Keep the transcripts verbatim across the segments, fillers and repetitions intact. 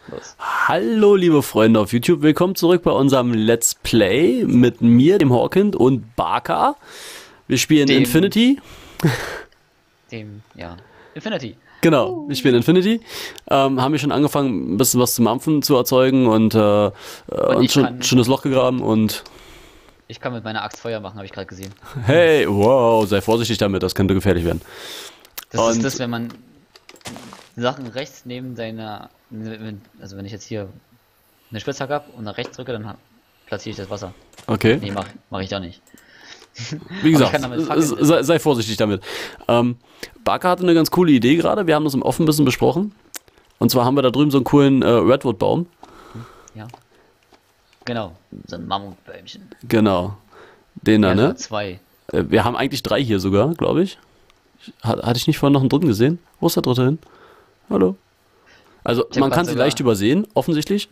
Los. Hallo liebe Freunde auf YouTube, willkommen zurück bei unserem Let's Play mit mir, dem Hawkind und Barca. Wir spielen Dem- Infinity. Dem, ja, Infinity. Genau, wir spielen Infinity. Ähm, haben wir schon angefangen, ein bisschen was zum Mampfen zu erzeugen und, äh, und ich schon, kann- schon das Loch gegraben und Ich kann mit meiner Axt Feuer machen, habe ich gerade gesehen. hey, wow, sei vorsichtig damit, das könnte gefährlich werden. Das Und- ist das, wenn man Sachen rechts neben seiner, also wenn ich jetzt hier eine Spitzhacke habe und nach rechts drücke, dann platziere ich das Wasser. Okay, Nee, mach, mach ich doch nicht. wie ich gesagt, kann damit Fackeln- sei, sei vorsichtig damit. Ähm, Barca hatte eine ganz coole Idee gerade, wir haben das im Offen ein bisschen besprochen. Und zwar haben wir da drüben so einen coolen äh, Redwood-Baum. Ja. Genau, so ein Mammutbäumchen. Genau. Den da, Ja, ne? sogar zwei. Äh, Wir haben eigentlich drei hier sogar, glaube ich. Hat, hatte ich nicht vorhin noch einen dritten gesehen? Wo ist der dritte hin? Hallo? Also, Ich hab man grad kann sie sogar- leicht übersehen, offensichtlich.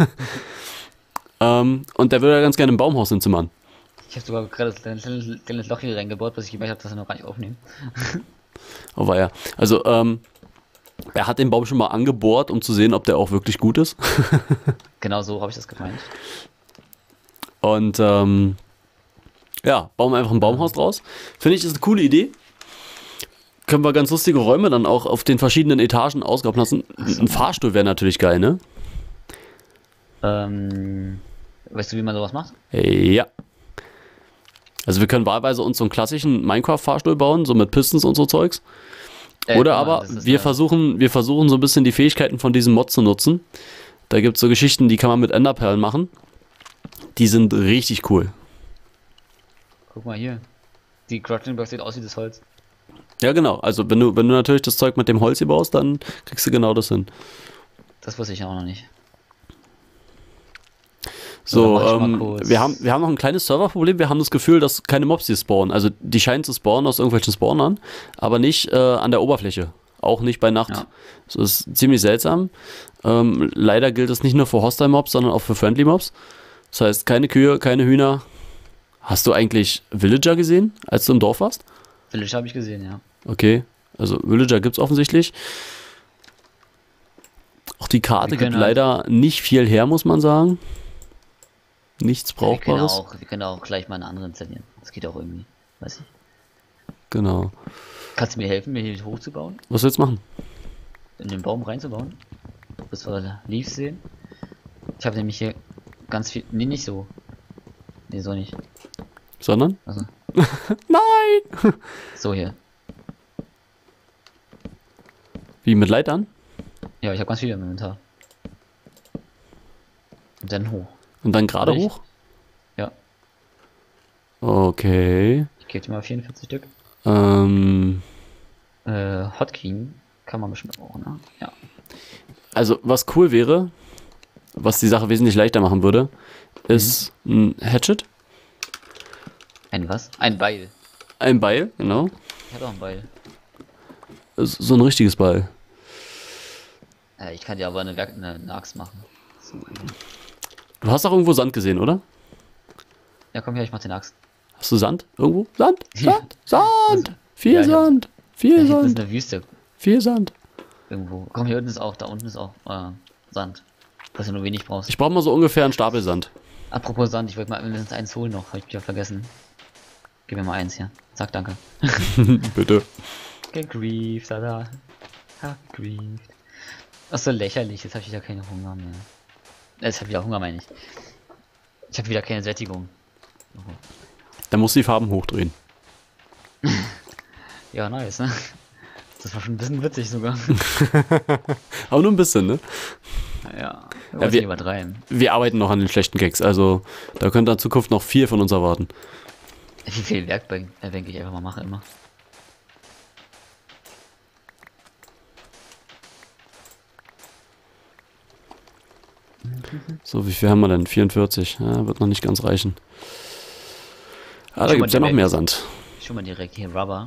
ähm, und der würde ja ganz gerne ein Baumhaus hinzimmern. Ich habe sogar gerade das kleine, kleines Loch hier reingebaut, bis ich gemerkt habe, dass er noch gar nicht aufnehmen. Oh, war ja. Also, ähm, er hat den Baum schon mal angebohrt, um zu sehen, ob der auch wirklich gut ist. Genau so habe ich das gemeint. Und, ähm, ja, bauen wir einfach ein Baumhaus draus. Finde ich, ist eine coole Idee. Können wir ganz lustige Räume dann auch auf den verschiedenen Etagen ausgraben lassen. Ein Fahrstuhl wäre natürlich geil, ne? Ähm, weißt du, wie man sowas macht? Ja. Also wir können wahlweise uns so einen klassischen Minecraft-Fahrstuhl bauen, so mit Pistons und so Zeugs. Äh, Oder guck mal, aber das ist wir eine- versuchen, wir versuchen so ein bisschen die Fähigkeiten von diesem Mod zu nutzen. Da gibt es so Geschichten, die kann man mit Enderperlen machen. Die sind richtig cool. Guck mal hier. Die Crafting Box sieht aus wie das Holz. Ja, genau. Also wenn du, wenn du natürlich das Zeug mit dem Holz hier baust, dann kriegst du genau das hin. Das wusste ich auch noch nicht. So, dann mach ich mal ähm, kurz- wir, haben, wir haben noch ein kleines Serverproblem. Wir haben das Gefühl, dass keine Mobs hier spawnen. Also die scheinen zu spawnen aus irgendwelchen Spawnern, aber nicht äh, an der Oberfläche. Auch nicht bei Nacht. Ja. Das ist ziemlich seltsam. Ähm, leider gilt es nicht nur für Hostile Mobs, sondern auch für Friendly Mobs. Das heißt, keine Kühe, keine Hühner. Hast du eigentlich Villager gesehen, als du im Dorf warst? Village habe ich gesehen, ja. Okay, also Villager gibt es offensichtlich. Auch die Karte Wir gibt können halt- leider nicht viel her, muss man sagen. Nichts Wir können, Brauchbares. auch, wir können auch gleich mal eine andere installieren. Das geht auch irgendwie. Weiß ich. Genau. Kannst du mir helfen, mir hier hochzubauen? Was willst du machen? In den Baum reinzubauen? Bis wir Leaves sehen? Ich habe nämlich hier ganz viel. Nee, nicht so. Nee, so nicht. Sondern? Also, Nein! so hier. Wie, mit Leitern? Ja, ich habe ganz viel im Inventar. Und dann hoch. Und dann gerade Richtig. hoch? Ja. Okay. Ich gebe dir mal vierundvierzig Stück. Ähm, Äh, Hotkey kann man bestimmt auch, ne? Ja. also, was cool wäre, was die Sache wesentlich leichter machen würde, ist ein Hatchet. Ein was? Ein Beil. Ein Beil, genau. Ich habe auch ein Beil. So so ein richtiges Beil. Äh, ich kann dir aber eine, Werk eine, eine Axt machen. So. Du hast doch irgendwo Sand gesehen, oder? Ja, komm her, ich mach den Axt. Hast du Sand? Irgendwo? Sand? Ja. Sand? Sand! Also, Viel ja, ich hab- Sand! Da Viel hinten ist Sand! eine Wüste Viel Sand! irgendwo. Komm, hier unten ist auch, da unten ist auch äh, Sand. Was du nur wenig brauchst. Ich brauche mal so ungefähr einen Stapel Sand. Apropos Sand, ich wollte mal mindestens eins holen noch, hab ich wieder vergessen. Gib mir mal eins hier. Sag danke. Bitte. Gegrieft, da. Ha, gegrieft. Ach so lächerlich, jetzt habe ich wieder keine Hunger mehr. Äh, Jetzt habe ich wieder Hunger, meine ich. Ich habe wieder keine Sättigung. Dann musst du die Farben hochdrehen. Ja, nice, ne? Das war schon ein bisschen witzig sogar. Aber nur ein bisschen, ne? Ja, Ja, ja wir- wir übertreiben. Wir arbeiten noch an den schlechten Gags, also da könnte in Zukunft noch viel von uns erwarten. Wie viel Werkbank äh, denke ich einfach mal mache immer. So, wie viel haben wir denn? vierundvierzig. Ja, wird noch nicht ganz reichen. Ah, da Schon mal gibt es ja noch direkt. mehr Sand. Schon mal direkt hier Rubber.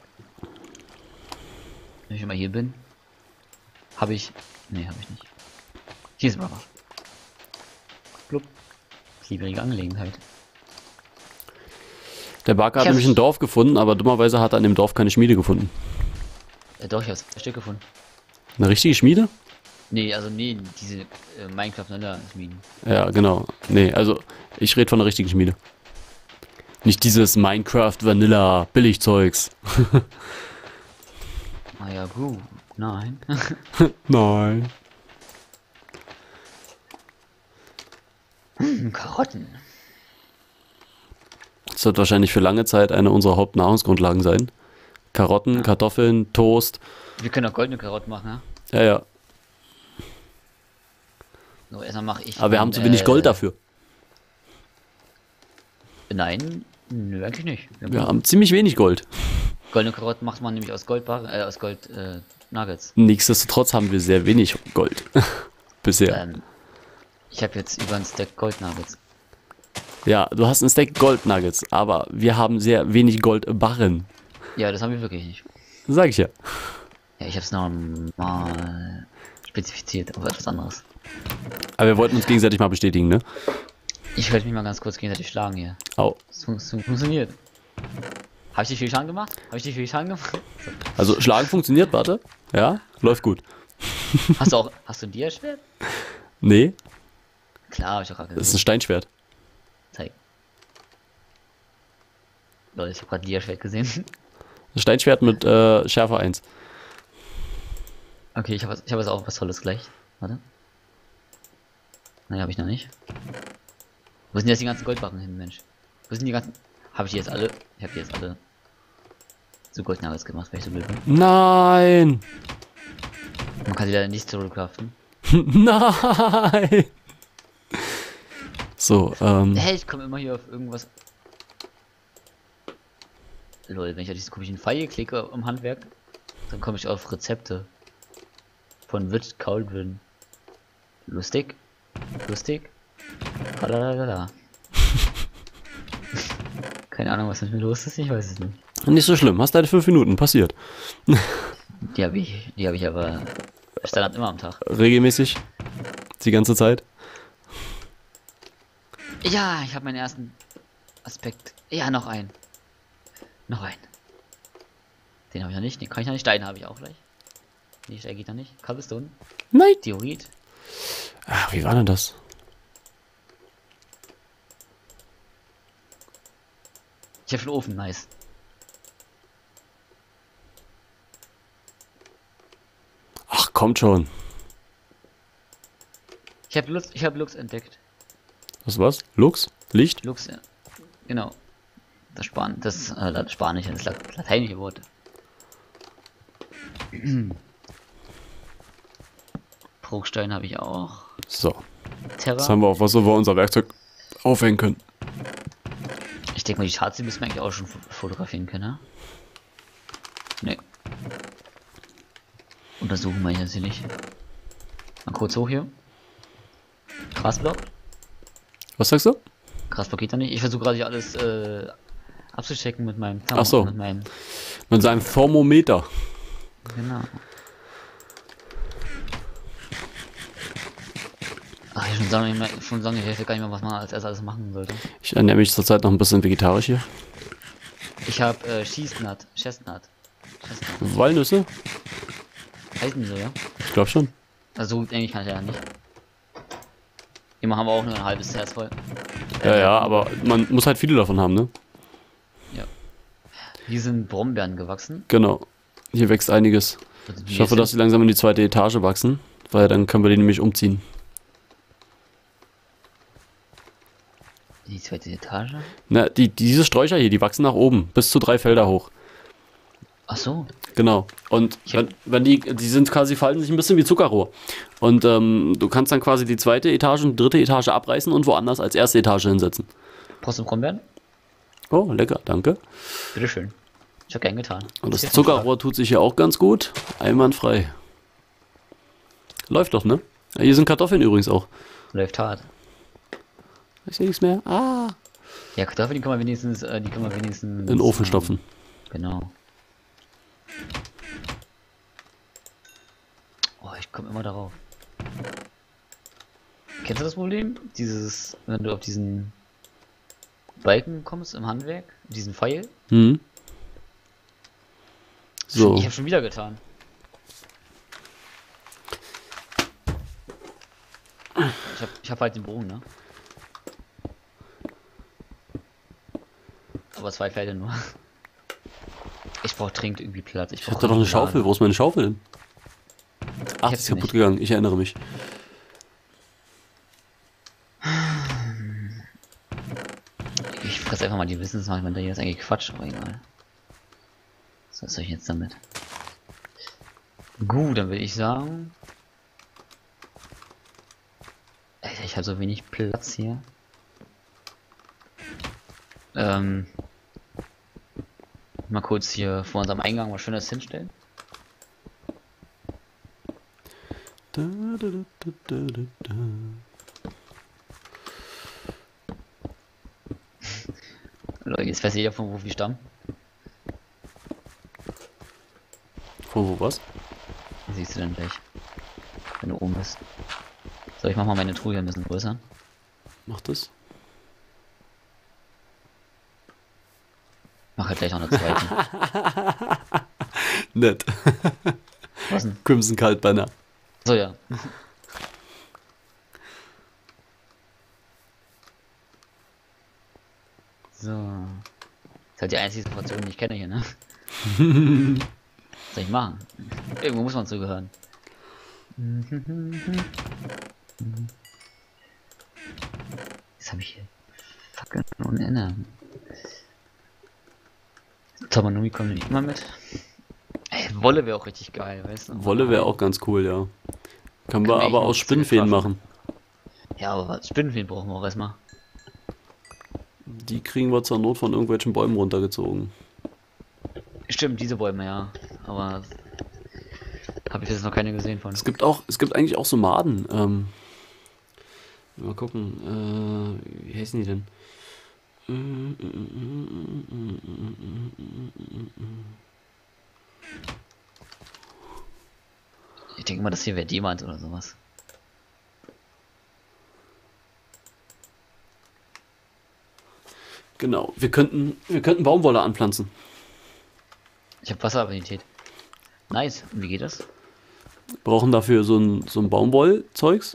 Wenn ich schon mal hier bin, habe ich. Nee, habe ich nicht. Hier ist Rubber. Blub. Schwierige Angelegenheit. Der Barker hat Ich hab's- nämlich ein Dorf gefunden, aber dummerweise hat er in dem Dorf keine Schmiede gefunden. Äh, doch, ich habe ein Stück gefunden. Eine richtige Schmiede? Nee, also nee, diese äh, Minecraft Vanilla Schmieden. Ja, genau. Nee, also ich rede von der richtigen Schmiede. Nicht dieses Minecraft Vanilla Billigzeugs. Ah ja, gut. Nein. Nein. Hm, Karotten. Das wird wahrscheinlich für lange Zeit eine unserer Hauptnahrungsgrundlagen sein. Karotten, Ja. Kartoffeln, Toast. Wir können auch goldene Karotten machen, ja? Ja, ja. So, erstmal mache ich. Aber wir haben zu wenig äh, Gold dafür. Nein, nö, eigentlich nicht. Wir Wir haben ziemlich wenig Gold. goldene Karotten macht man nämlich aus Goldbar, äh, aus Gold äh, Nuggets. Nichtsdestotrotz haben wir sehr wenig Gold. Bisher. Ähm, ich habe jetzt über ein Stack Gold Nuggets. Ja, du hast einen Stack Gold Nuggets, aber wir haben sehr wenig Goldbarren. Ja, das haben wir wirklich nicht. Sag ich ja. Ja, ich habe es nochmal spezifiziert, aber etwas anderes. Aber wir wollten uns gegenseitig mal bestätigen, ne? Ich werde mich mal ganz kurz gegenseitig schlagen hier. Au. Das fun fun funktioniert. Habe ich dir viel Schaden gemacht? Habe ich dir viel Schaden gemacht? Also Schlagen funktioniert, warte. Ja, läuft gut. Hast du auch, hast du ein Dia-Schwert? Nee, Klar, hab ich auch gerade das ist ein gesehen. Steinschwert. Zeig. Leute, ich habe gerade Dia-Schwert gesehen. Ein Steinschwert mit äh, Schärfe eins. Okay, ich habe ich hab jetzt auch was Tolles gleich. Warte. Nein, habe ich noch nicht. Wo sind jetzt die ganzen Goldbarren hin, Mensch? Wo sind die ganzen... Habe ich die jetzt alle? Ich habe die jetzt alle zu Goldnuggets gemacht, weil ich so blöd bin. Nein! Man kann sie leider nicht zurückkraften. Nein! So, ähm. Hey, ich komme immer hier auf irgendwas... Lol, wenn ich auf diesen komischen Pfeil klicke im Handwerk, dann komme ich auf Rezepte. Von Wirt Cauldron. Lustig. Lustig. Lalalala. Keine Ahnung, was mit mir los ist, ich weiß es nicht. Nicht so schlimm, hast deine fünf Minuten, passiert. Die habe ich, die habe ich aber Standard immer am Tag. Regelmäßig. Die ganze Zeit. Ja, ich habe meinen ersten Aspekt. Ja, noch einen. Noch einen. Den habe ich noch nicht, den kann ich noch nicht. Stein habe ich auch gleich. Nee, Stein geht noch nicht. Cobblestone. Nein! Diorit. Ach, wie war denn das? Ich habe schon Ofen, nice. Ach, kommt schon. Ich habe Lux, ich habe Lux entdeckt. Was was? Lux? Licht? Lux, ja. Genau. Das Span, das äh, Spanische, das lat lateinische Wort. Bruchstein habe ich auch. So. Terra. Jetzt haben wir auch was, wo wir unser Werkzeug aufhängen können. Ich denke mal, die Charts, die müssen wir eigentlich auch schon fotografieren können, ne? Ne. Untersuchen wir jetzt hier nicht. Mal kurz hoch hier. Grasblock. Was sagst du? Grasblock geht da nicht. Ich versuche gerade hier alles äh, abzuchecken mit meinem Ach so. Mit meinem. Mit seinem Thermometer. Genau. Ach, ich schon sagen, mehr, schon sagen, ich weiß gar nicht mehr, was man als erstes alles machen sollte. Ich ernähre mich zurzeit noch ein bisschen vegetarisch hier. Ich habe äh, Chestnut. Chestnut. Chestnut. Walnüsse? Heißen die so, ja? Ich glaube schon. Also so gut eigentlich kann ich ja nicht. Immer haben wir auch nur ein halbes Herz voll. Ja, ja, aber man muss halt viele davon haben, ne? Ja. Hier sind Brombeeren gewachsen. Genau. Hier wächst einiges. Also die Ich hoffe, sind- dass sie langsam in die zweite Etage wachsen, weil dann können wir die nämlich umziehen. Die zweite Etage? Na, die, diese Sträucher hier, die wachsen nach oben, bis zu drei Felder hoch. Ach so. Genau. Und Ich hab- wenn, wenn die, die sind quasi, falten sich ein bisschen wie Zuckerrohr. Und ähm, du kannst dann quasi die zweite Etage und dritte Etage abreißen und woanders als erste Etage hinsetzen. Brauchst du Brombeeren? Oh, lecker, danke. Bitteschön. Ich hab gern getan. Und das Ist Zuckerrohr tut sich hier auch ganz gut. Einwandfrei. Läuft doch, ne? Ja, hier sind Kartoffeln übrigens auch. Läuft hart. Ich sehe nichts mehr. Ah. Ja, Kartoffeln, die kann man wenigstens, äh, die kann man wenigstens... In den Ofen stopfen. Genau. Oh, ich komme immer darauf. Kennst du das Problem? Dieses, wenn du auf diesen Balken kommst im Handwerk, diesen Pfeil. Hm. So. Ich habe schon wieder getan. Ich hab, ich hab halt den Bogen, ne? Aber zwei Pferde nur. Ich brauch dringend irgendwie Platz. Ich, Ich brauch hatte doch eine Schaufel. Wo ist meine Schaufel denn? Ach, die hab ist sie kaputt nicht. gegangen. Ich erinnere mich. Ich fress einfach mal die Wissensmark, wenn da hier ist eigentlich Quatsch, aber egal. So, was soll ich jetzt damit? Gut, dann will ich sagen. Alter, ich habe so wenig Platz hier. Ähm. Mal kurz hier vor unserem Eingang was Schönes hinstellen. Da, da, da, da, da, da. Leute, jetzt weiß jeder von wo wir stammen. Von wo was? Das siehst du dann gleich. Wenn du oben bist. So, ich mach mal meine Truhe hier ein bisschen größer. Macht das? Mach halt gleich noch eine zweite. Nett. Was denn? Crimson Kaltbanner. So, ja. So. Das ist halt die einzige Situation, die ich kenne hier, ne? Was soll ich machen? Irgendwo muss man zugehören. Jetzt habe ich hier fucking ohne Ende. Tabanumi kommt nicht immer mit. Ey, Wolle wäre auch richtig geil, weißt du? Wolle wäre auch ganz cool, ja. Können wir Kann man aber echt aus noch Spinnfäden Ziel machen. Ja, aber Spinnenfäden brauchen wir auch erstmal. Die kriegen wir zur Not von irgendwelchen Bäumen runtergezogen. Stimmt, diese Bäume, ja. Aber habe ich jetzt noch keine gesehen von. Es gibt auch, es gibt eigentlich auch so Maden. Ähm, mal gucken, äh, wie heißen die denn? Ich denke mal, das hier wäre jemand oder sowas. Genau, wir könnten, wir könnten Baumwolle anpflanzen. Ich habe Wasseraffinität. Nice. Und wie geht das? Brauchen dafür so ein, so ein Baumwollzeugs.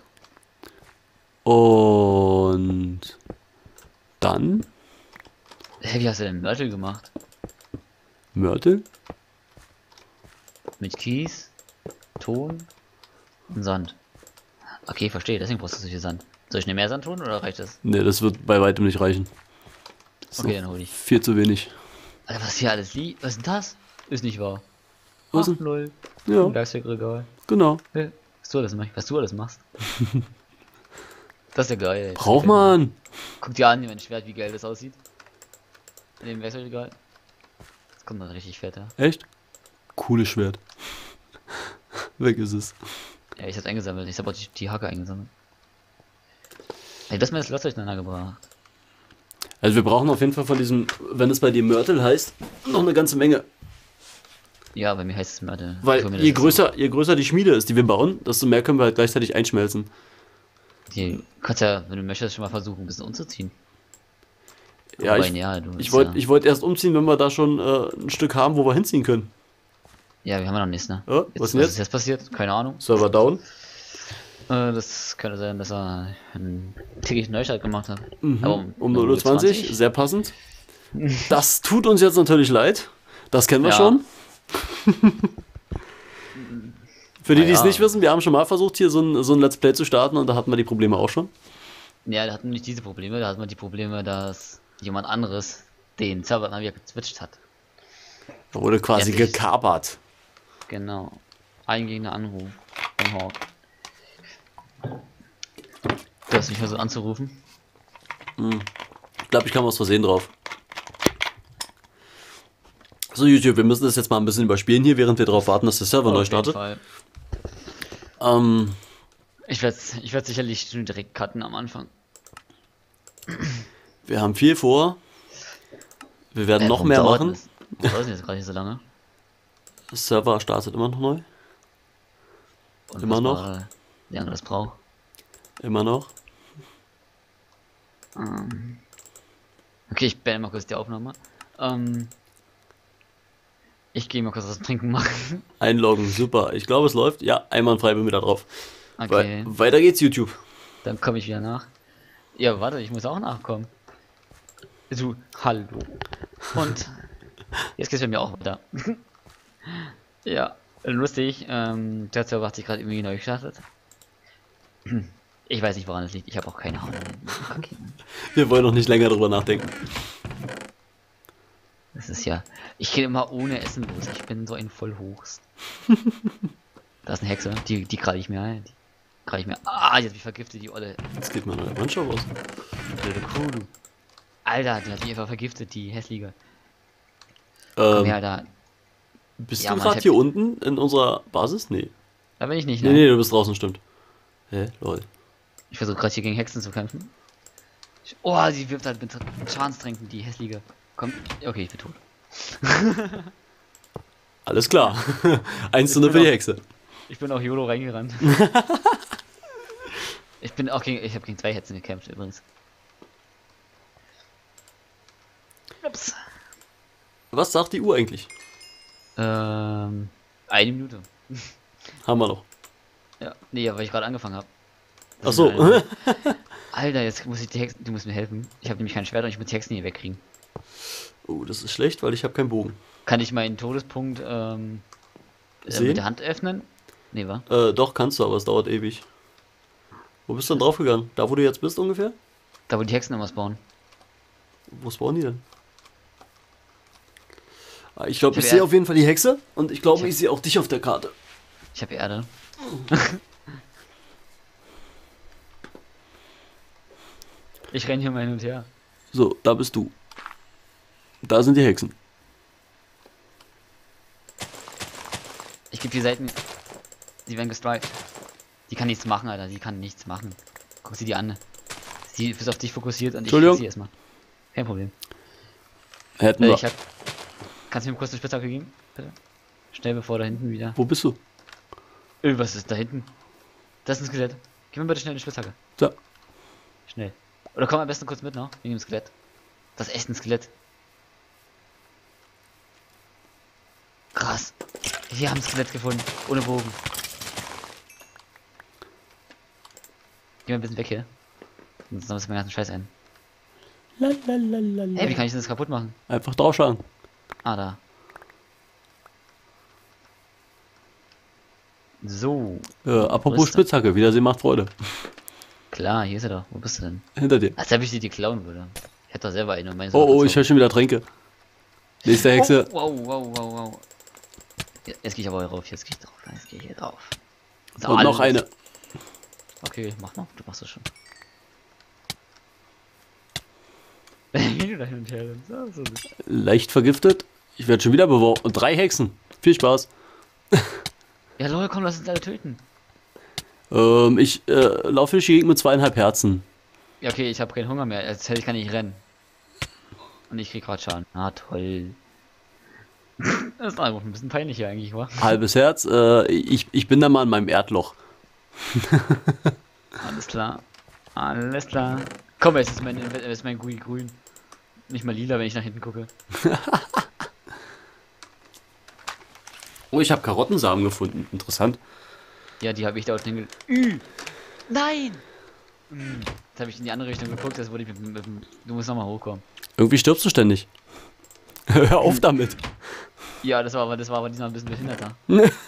Und dann Hä, wie hast du denn Mörtel gemacht? Mörtel. Mit Kies, Ton und Sand. Okay, verstehe. Deswegen brauchst du so viel Sand. Soll ich noch mehr Sand tun oder reicht das? Ne, das wird bei weitem nicht reichen. Das ist Okay, noch dann hol ich. viel zu wenig. Alter, was hier alles liegt? Was ist denn das? Ist nicht wahr. Was Ach, denn? lol. Ja, Ein Werkzeugregal. genau. Hä? Was du alles machst? Was du alles machst? Das ist ja geil. Ey. Braucht man. Guck dir an, mein Schwert, wie geil das aussieht. In dem Werkzeugregal. Das kommt dann richtig fett, ja. Echt? Cooles Schwert. Weg ist es. Ja, ich hab's eingesammelt. Ich hab auch die, die Hacke eingesammelt. Ey, das mir das Lost durcheinander gebracht. Also wir brauchen auf jeden Fall von diesem, wenn es bei dir Mörtel heißt, noch eine ganze Menge. Ja, bei mir heißt es Mörtel. Weil Ich hol mir je das- größer, je größer die Schmiede ist, die wir bauen, desto mehr können wir halt gleichzeitig einschmelzen. Die kannst ja, wenn du möchtest, schon mal versuchen, ein bisschen umzuziehen. Ja, Wobei, ich, ja, du, ich ist wollte ja, ich wollt erst umziehen, wenn wir da schon äh, ein Stück haben, wo wir hinziehen können. ja, wir haben ja noch nichts, ne? Ja, Jetzt, was denn was jetzt? ist jetzt passiert? Keine Ahnung. Server down. Äh, das könnte sein, dass er einen täglichen Neustart gemacht hat. Mhm. Aber Um, um null Uhr zwanzig, sehr passend. Das tut uns jetzt natürlich leid. Das kennen wir Ja. schon. Für die, die es Naja. nicht wissen, wir haben schon mal versucht, hier so ein, so ein Let's Play zu starten und da hatten wir die Probleme auch schon. Ja, da hatten wir nicht diese Probleme, da hatten wir die Probleme, dass jemand anderes den Server dann wieder gezwitscht hat. Da wurde quasi Fertig. gekapert. Genau. Eingehender Anruf von Hawk. Du hast mich versucht anzurufen. Ich glaube, ich kam aus Versehen drauf. So, YouTube, wir müssen das jetzt mal ein bisschen überspielen hier, während wir darauf warten, dass der Server neu Auf jeden startet. Fall. Ähm, Ich werde ich werd sicherlich direkt cutten am Anfang. wir haben viel vor. Wir werden Äh, noch warum mehr dauert machen. das- Warum dauert das jetzt gerade hier so lange? Der Server startet immer noch neu. Und Immer was noch? war- Wie lange das braucht? Immer noch. Ähm. Okay, ich beende mal kurz die Aufnahme. Ähm. Ich gehe mal kurz was trinken machen. Einloggen, super. Ich glaube, es läuft. Ja, einwandfrei bin ich da drauf. Okay. We weiter geht's, YouTube. Dann komme ich wieder nach. Ja, warte, ich muss auch nachkommen. Du, hallo. Und jetzt geht's bei mir auch weiter. Ja, lustig. Ähm, der Server hat sich gerade irgendwie neu gestartet. Ich weiß nicht, woran es liegt. Ich habe auch keine Ahnung. Okay. Wir wollen noch nicht länger drüber nachdenken. Das ist ja... Ich gehe immer ohne Essen los. Ich bin so ein Vollhochst. Da ist eine Hexe. Die, die gerade ich mir ein. Die gerade ich mir... Ah, die hat mich vergiftet, die Olle. Jetzt geht mal eine Mannschaft aus. Blöde Kuh, du. Alter, die hat mich einfach vergiftet, die hässliche. Ähm, Komm her, da. bist Ja, du Mann, gerade ich hab- hier unten in unserer Basis? Nee. Da bin ich nicht, Nee, ne? nee, du bist draußen, stimmt. Hä? Lol. Ich versuche gerade hier gegen Hexen zu kämpfen. Ich, oh, sie wirft halt mit Schadenstränken, die hässliche. Komm, okay, ich bin tot. Alles klar. Eins zu null für die Hexe. Ich bin auch YOLO reingerannt. Ich bin auch gegen, ich habe gegen zwei Hexen gekämpft übrigens. Ups. Was sagt die Uhr eigentlich? Ähm, eine Minute. Haben wir noch. Ja, nee, weil ich gerade angefangen habe. Ach so. Alter, jetzt muss ich die Hexen, du musst mir helfen. Ich habe nämlich kein Schwert und ich muss die Hexen hier wegkriegen. Oh, das ist schlecht, weil ich habe keinen Bogen. Kann ich meinen Todespunkt ähm, äh, Sehen? mit der Hand öffnen? Nee, wa? Äh, doch, kannst du, aber es dauert ewig. Wo bist du denn draufgegangen? Da, wo du jetzt bist ungefähr? Da, wo die Hexen immer spawnen. Wo spawnen die denn? Ah, ich glaube, Ich ich hab sehe Erd- auf jeden Fall die Hexe und ich glaube, Ich hab- ich sehe auch dich auf der Karte. Ich habe Erde. Ich renn hier mal hin und her. So, da bist du. Da sind die Hexen. Ich gebe die Seiten. Sie werden gestrikt. Die kann nichts machen, Alter. Sie kann nichts machen. Guck sie die an. Sie ist auf dich fokussiert und ich Entschuldigung. krieg sie erstmal. Kein Problem. Hätten Äh, wir. ich hab. Kannst du mir kurz eine Spitzhacke geben? Bitte? Schnell bevor da hinten wieder. Wo bist du? Öh, was ist da hinten? Das ist ein Skelett. Gib mir bitte schnell eine Spitzhacke. Da. Schnell. Oder komm am besten kurz mit noch, wegen dem Skelett. Das ist echt ein Skelett. Krass. Wir haben ein Skelett gefunden. Ohne Bogen. Geh mal ein bisschen weg hier. Sonst sammelst du meinen ganzen Scheiß ein. Lalalala. Hey, wie kann ich denn das kaputt machen? Einfach draufschlagen. Ah, da. So. Äh, Wo apropos ist er? Spitzhacke, Wiedersehen macht Freude. Klar, hier ist er doch. Wo bist du denn? Hinter dir. Als ob ich dir die klauen würde. Ich hätte doch selber eine und meine Oh, oh, ich höre schon wieder Tränke. Nächste Hexe. Oh, wow, wow, wow, wow. Ja, jetzt gehe ich aber drauf, jetzt gehe ich drauf, jetzt gehe ich hier drauf. So, Und noch alles. eine. Okay, mach noch, du machst das schon. Wie du da hin und her rennst, ja, so ist. Leicht vergiftet. Ich werde schon wieder beworfen. Und drei Hexen. Viel Spaß. Ja, Leute, komm, lass uns alle töten. Ähm, ich äh, laufe durch die Gegend mit zweieinhalb Herzen. Ja, okay, ich habe keinen Hunger mehr, jetzt hätte ich kann nicht rennen. Und ich krieg gerade Schaden. Ah, toll. Das ist einfach ein bisschen peinlich hier eigentlich, wa? Halbes Herz. Äh, ich, ich bin da mal in meinem Erdloch. Alles klar. Alles klar. Komm, jetzt ist mein, jetzt ist mein Gui grün. Nicht mal lila, wenn ich nach hinten gucke. Oh, ich habe Karottensamen gefunden. Interessant. Ja, die habe ich da unten hinge... Ü! Nein! Hm, Jetzt habe ich in die andere Richtung geguckt, das wurde ich mit, mit, mit Du musst nochmal hochkommen. Irgendwie stirbst du ständig. Hör auf damit. Ja, das war aber, das war aber diesmal ein bisschen behinderter.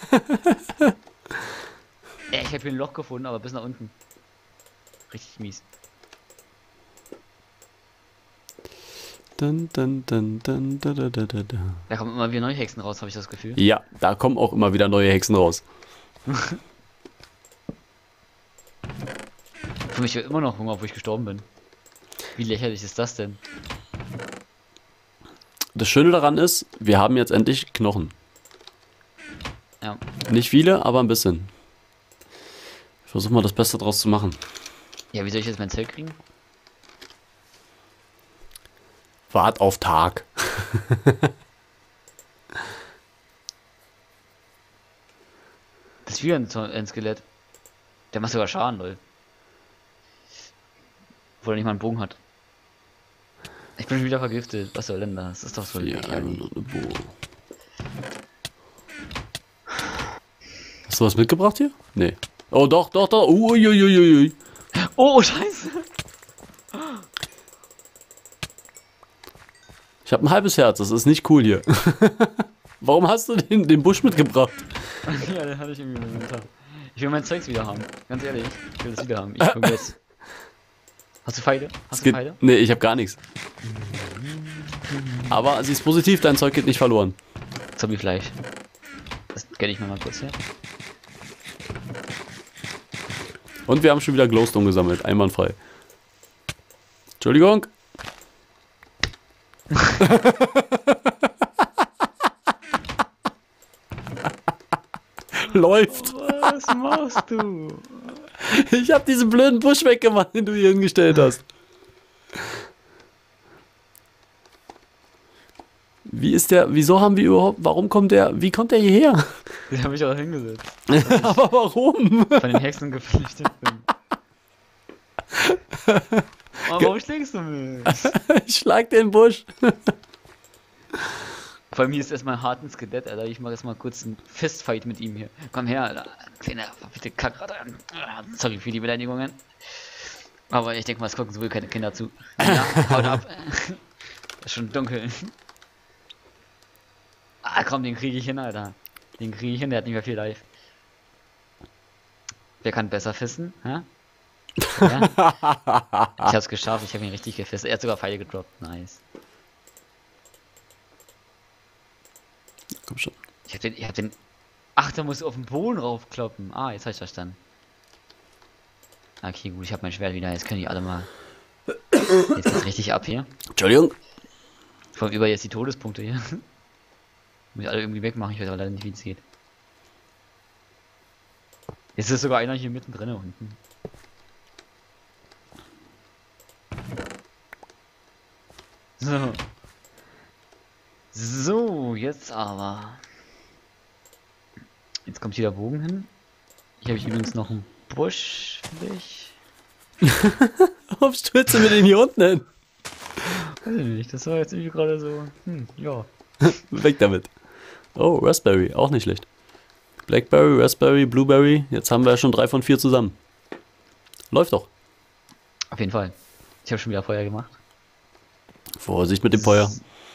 Ey, ich habe hier ein Loch gefunden, aber bis nach unten. Richtig mies. Dun, dun, dun, dun, dun, dun, dun, dun. Da kommen immer wieder neue Hexen raus, habe ich das Gefühl. Ja, da kommen auch immer wieder neue Hexen raus. Für mich immer noch Hunger, obwohl ich gestorben bin. Wie lächerlich ist das denn? Das Schöne daran ist, wir haben jetzt endlich Knochen. Ja. Nicht viele, aber ein bisschen. Ich versuche mal das Beste draus zu machen. Ja, wie soll ich jetzt mein Zelt kriegen? Wart auf Tag. Das ist wieder ein, Zo- ein Skelett. Der macht sogar Schaden, lol. Obwohl er nicht mal einen Bogen hat. Ich bin schon wieder vergiftet. Was soll denn das? Das ist doch so Ja, lächerlich. nur eine Bohr. Hast du was mitgebracht hier? Nee. Oh, doch, doch, doch. Uiuiuiui. Oh, scheiße. Ich habe ein halbes Herz, das ist nicht cool hier. Warum hast du den, den Busch mitgebracht? Ja, den hatte ich irgendwie im Inventar. Ich will mein Zeugs wieder haben. Ganz ehrlich, ich will das wieder haben. Ich guck jetzt. Hast du Pfeile? Hast Es du geht, Pfeile? nee, ich habe gar nichts. Aber sie ist positiv, dein Zeug geht nicht verloren. Zombiefleisch. Das gönn ich mir mal kurz hier. Und wir haben schon wieder Glowstone gesammelt, einwandfrei. Entschuldigung. Läuft. Was machst du? Ich habe diesen blöden Busch weggemacht, den du hier hingestellt hast. Wie ist der, wieso haben wir überhaupt, warum kommt der, wie kommt der hierher? Den habe ich auch hingesetzt. Aber warum? Von den Hexen geflüchtet bin. Oh, warum schlägst du mich? Ich schlag den Busch. Vor allem hier ist erstmal hart ein Skelett, Alter. Ich mache erstmal kurz einen Fistfight mit ihm hier. Komm her, Alter. Kleiner, bitte Kackrad. Sorry für die Beleidigungen. Aber ich denke mal, es gucken sowieso keine Kinder zu. Ja, haut ab. Ist schon dunkel. Ah, komm, den kriege ich hin, Alter. Den kriege ich hin, der hat nicht mehr viel Life. Wer kann besser fisten? Hä? Ja? Ich hab's geschafft, ich habe ihn richtig gefistet. Er hat sogar Pfeile gedroppt. Nice. Komm schon. Ich hab den, ich hab den. Ach, da muss auf den Boden raufkloppen. Ah, jetzt hab ich verstanden. Okay, gut, ich hab mein Schwert wieder. Jetzt können die alle mal. Jetzt geht's richtig ab hier. Entschuldigung. Vor allem über jetzt die Todespunkte hier. Muss ich alle irgendwie wegmachen, ich weiß aber leider nicht, wie es geht. Jetzt ist sogar einer hier mittendrin unten. So. So, jetzt aber. Jetzt kommt hier der Bogen hin. Hier habe ich übrigens noch einen Busch für dich. Warum stürzt du mir den hier unten hin? Weiß ich nicht, das war jetzt irgendwie gerade so. Hm, ja. Weg damit. Oh, Raspberry, auch nicht schlecht. Blackberry, Raspberry, Blueberry. Jetzt haben wir schon drei von vier zusammen. Läuft doch. Auf jeden Fall. Ich habe schon wieder Feuer gemacht. Vorsicht mit dem Feuer.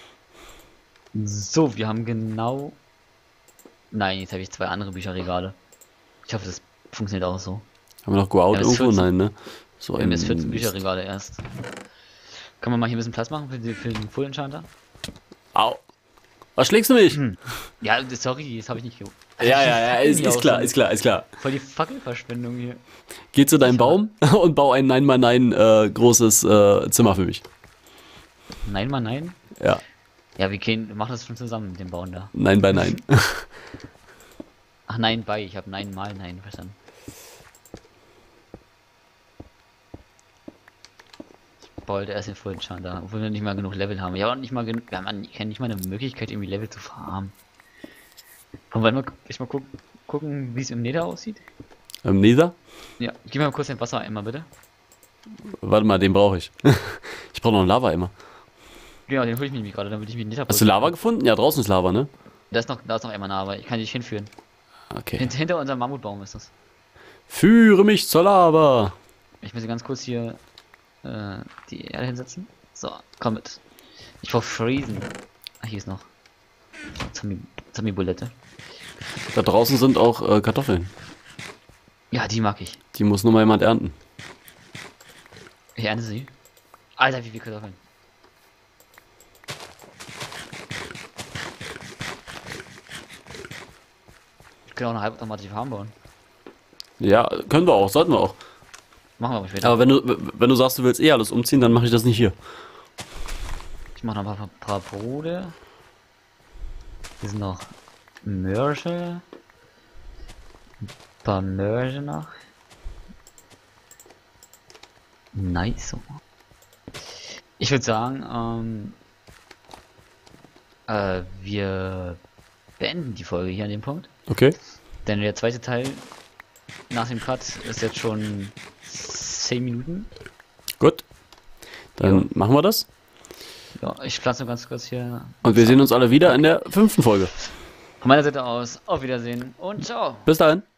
So, wir haben genau. Nein, jetzt habe ich zwei andere Bücherregale. Ich hoffe, das funktioniert auch so. Haben wir noch Go Out Ja, das irgendwo? vierzehn. Nein, ne? So Wir haben ein jetzt vierzehn Mist. Bücherregale erst. Kann man mal hier ein bisschen Platz machen für, die, für den Full Enchanter? Au. Was schlägst du mich? Hm. Ja, sorry, das habe ich nicht ge. Ja, ja, ja, ist, ist klar, ist klar, ist klar. Voll die Fackelverschwendung hier. Geh zu deinem Baum und bau ein nein mal nein äh, großes äh, Zimmer für mich. Nein, mal nein. Ja, Ja, wir gehen, wir machen das schon zusammen mit dem Bauen da. nein bei nein. Ach nein, bei, ich habe nein mal nein verstanden. Ich baue halt erst den Full Enchanter, obwohl wir nicht mal genug Level haben. Wir haben auch nicht mal genug, wir haben nicht mal eine Möglichkeit, irgendwie Level zu farmen. Und wollen wir echt mal gucken, gucken wie es im Nether aussieht? Ähm, Nether? Ja, gib mir mal kurz den Wassereimer, bitte. Warte mal, den brauche ich. Ich brauche noch einen Lava-Eimer. Ja, den hole ich mir nämlich gerade, damit ich mich nicht Hast du Lava gefunden? Ja, draußen ist Lava, ne? Da ist noch, da ist noch einmal Lava, ich kann dich hinführen. Okay. Hint, hinter unserem Mammutbaum ist das. Führe mich zur Lava. Ich muss ganz kurz hier äh, die Erde hinsetzen. So, komm mit. Ich brauch Freezen. Ach, hier ist noch Zombie, Zombie-Bulette. Da draußen sind auch äh, Kartoffeln. Ja, die mag ich. Die muss nur mal jemand ernten. Ich ernte sie. Alter, wie viele Kartoffeln. Ich kann auch eine halbautomatische Farm bauen. Ja, können wir auch, sollten wir auch. Machen wir aber später. Aber wenn du, wenn du sagst, du willst eh alles umziehen, dann mache ich das nicht hier. Ich mache noch ein paar, paar Brote. Hier sind noch Mörche. Ein paar Mörche noch. Nice. So. Ich würde sagen, ähm, äh, wir beenden die Folge hier an dem Punkt. Okay. Denn der zweite Teil nach dem Cut ist jetzt schon zehn Minuten. Gut. Dann Ja. machen wir das. Ja, ich pflanze nur ganz kurz hier. Und wir sehen uns alle wieder in der fünften Folge. Von meiner Seite aus, auf Wiedersehen und ciao. Bis dahin.